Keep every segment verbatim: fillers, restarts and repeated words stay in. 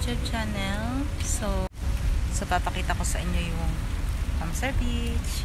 YouTube channel. So, so papakita ko sa inyo yung Thamser Beach.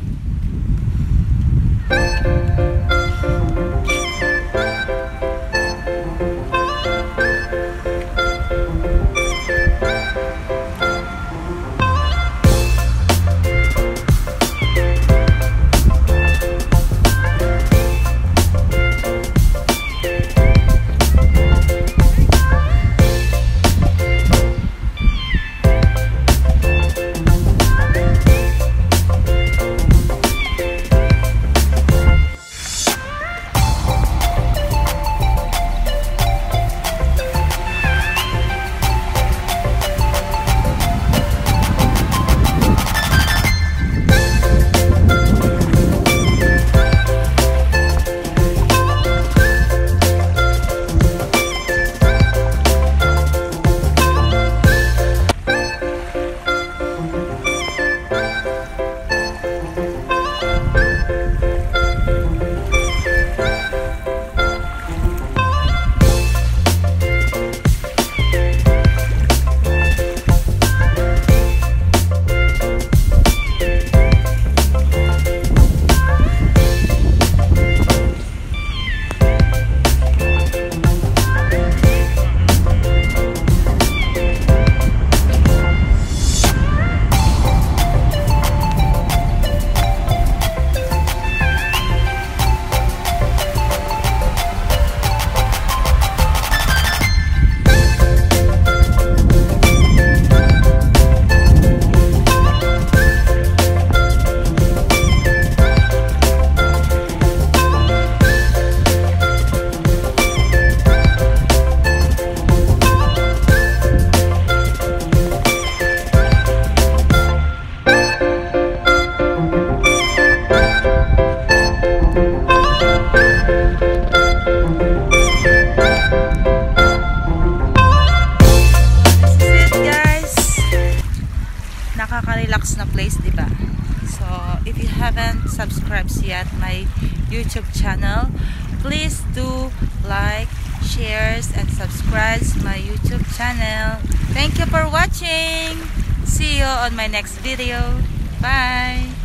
Nakaka-relax na place, diba? So, if you haven't subscribed yet my YouTube channel, please do like, shares, and subscribe my YouTube channel. Thank you for watching. See you on my next video. Bye!